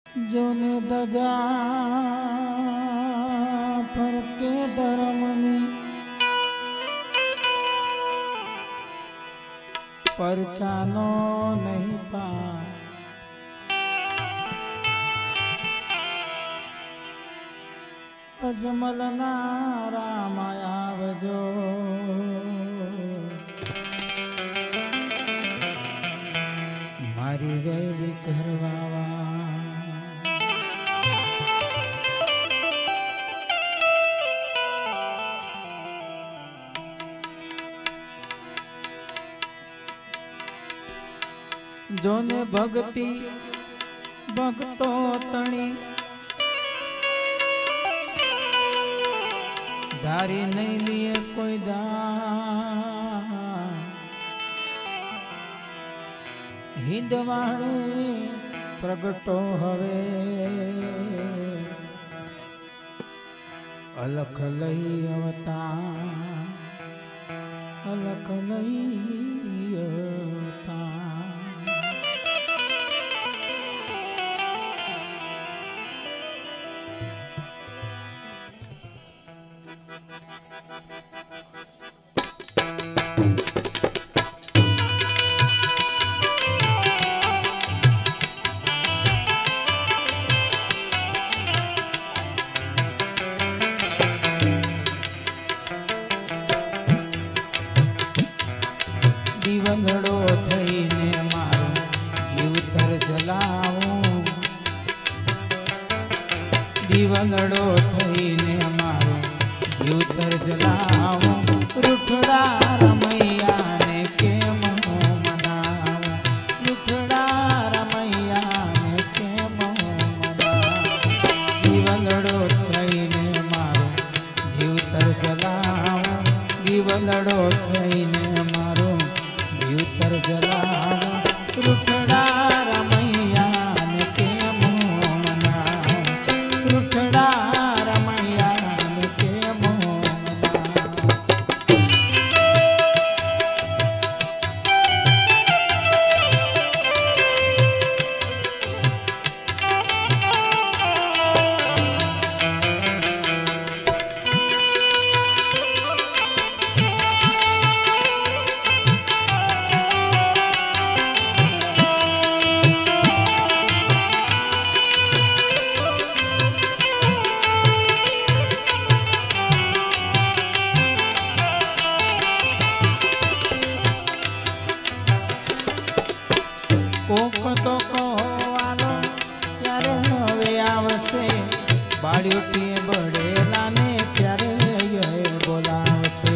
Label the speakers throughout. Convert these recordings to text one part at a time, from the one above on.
Speaker 1: जोने दजा फरके धर्मनी परचानो नहीं पा अजमलना रामायावजो मारी गई करवावा जोने भक्ति भक्तो तणी धारी नहीं लिए कोई दान हिंदवाणे प्रगटो हवे अलख लई अवतार अलख लई अवतार दिवंगड़ो थईने मारो जीवतर जलाऊं दिवंगड़ो थईने मारो जीवतर जलाऊं रुठड़ा रमैया ने केम मनाऊं रुठड़ा रमैया ने केम मनाऊं दिवंगड़ो थईने मारो जीवतर जलाऊं दिवंगड़ो थईने मारो जीवतर जलावा रुठड़ा रमैया ने केम मनाऊं रुठड़ा रमैया ने केम तो कहवानो त्यारे हवे आवसे बाळ्योटीए बड़ेलाने त्यारे ये बोलावसे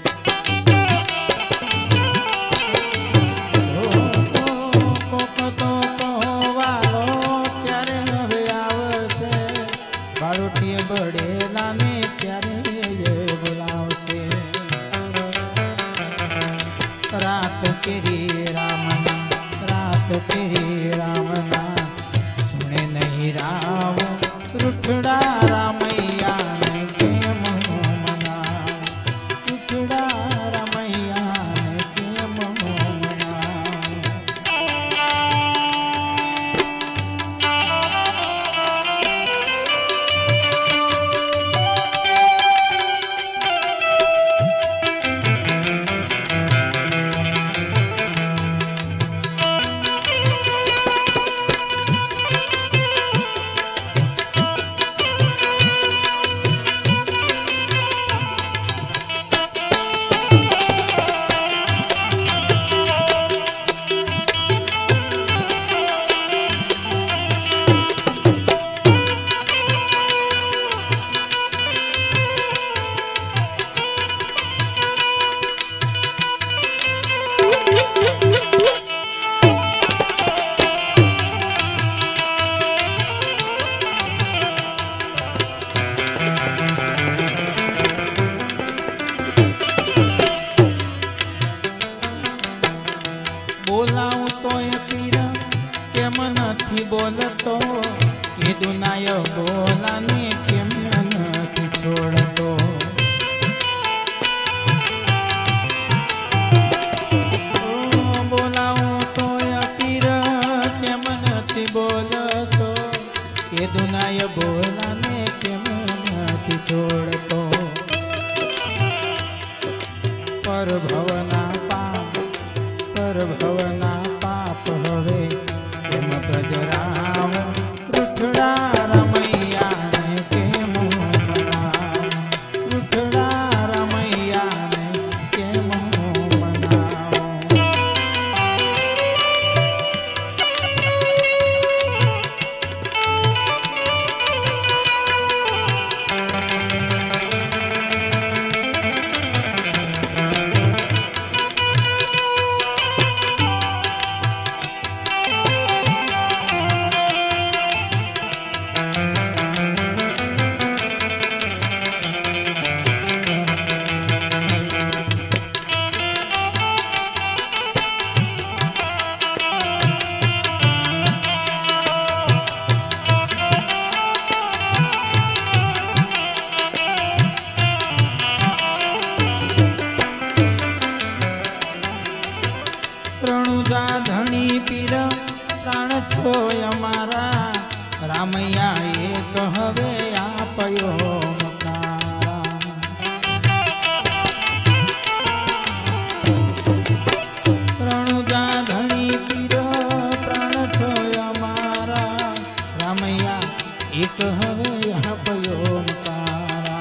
Speaker 1: कोक तो कहवानो त्यारे हवे आवसे बाळ्योटीए बड़ेलाने त्यारे ये बोलावसे रात केरी रामना तो तेरे रामना सुने नहीं राम रुठड़ा रामैया ने केम मनाऊं रुठड़ा रामैया ने केम मनाऊं बोलाऊं तो ये पीरा केम नथी बोलतो कीधुं नाय बोलाने केम नथी छोड़तो बोलाऊं तो ये पीरा केम नथी बोलतो भवना पाप हवे केम प्रजराव रूठड़ा रमैया ने केम मनाव रूठड़ा रमैया ने केम मनाव। रणुजा धनी पीर प्राण छो अमारा रामैया एक हवे आपयो मकारा। रणुजा धनी पीर प्राण छो अमारा रामैया एक हवे आपयो मकारा।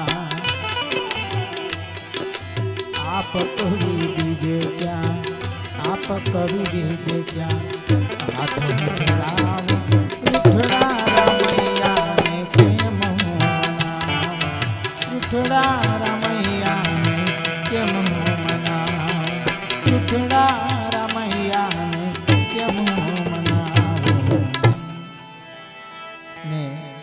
Speaker 1: आप कभी दीजे क्या आप कभी दीजे क्या हाथ मिलाव रूठड़ा रमैया ने केम मनाव रूठड़ा रमैया ने केम मनाव रूठड़ा रमैया ने केम मनाव। ने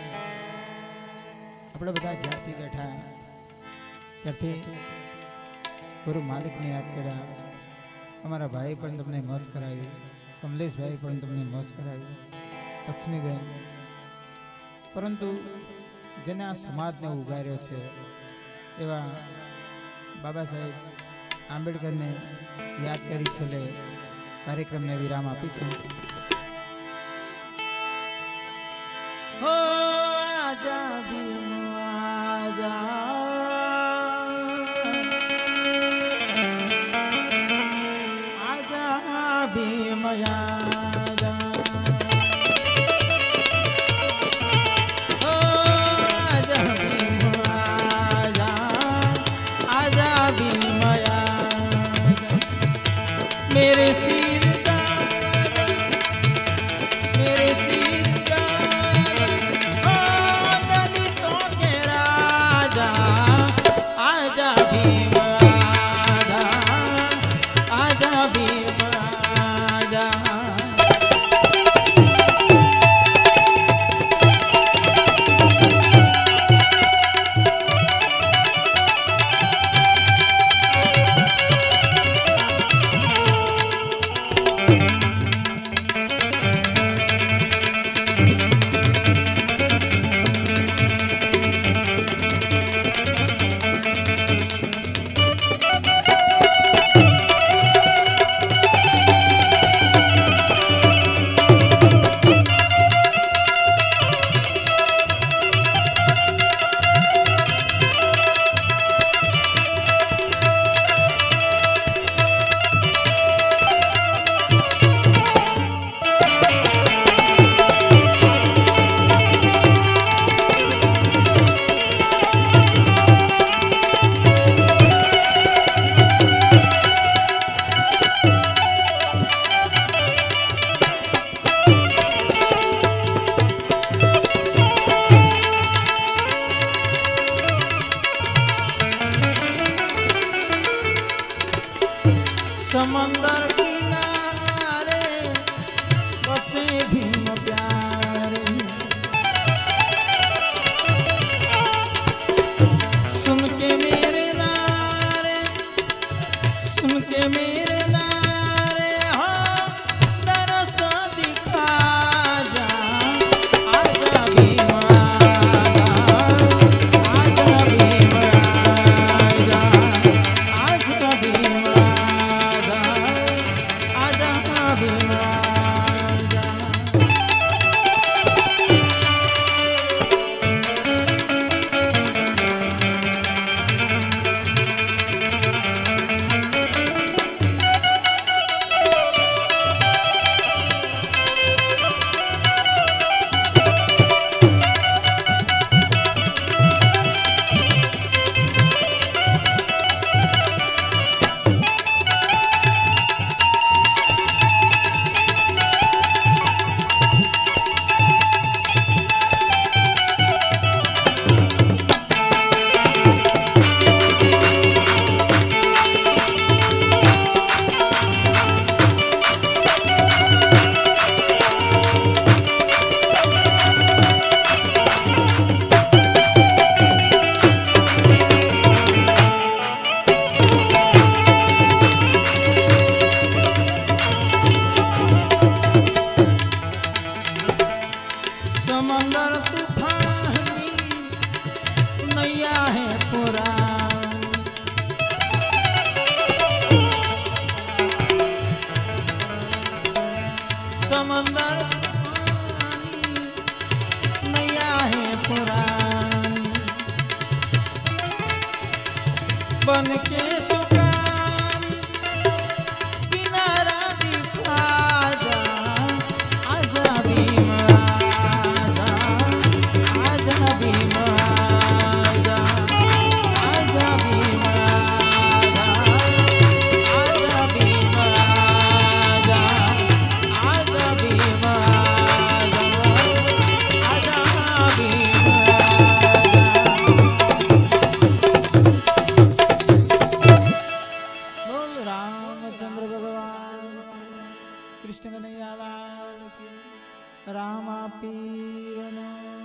Speaker 1: આપણે બધા જ્યારથી બેઠા ત્યારથી ગુરુ માલિકને યાદ કર્યા। अमरा भाई पण तमने मौज करावी, कमलेश भाई पण तमने मौज करावी, लक्ष्मीबेन, परंतु जेने आ समाज ने उगार्यो छे एवा बाबा साहेब आंबेडकर ने याद करी छेले कार्यक्रम ने विराम आपीशुं। हो आजा भीम आजा भीम आजा ओ आजा भीम आजा आजा भीम आजा मेरे सिर का ओ दलितों के राजा आजा भीम आजा आजा भीम समंदर किनारे बसे भीम प्यारे सुन के मेरे नारे सुन के मेरे नारे हो दरस दिखा जा आजा भीम आजा आजा भीम आजा आजा भीम कृष्ण कन्हैया लाल की रामा पीरनो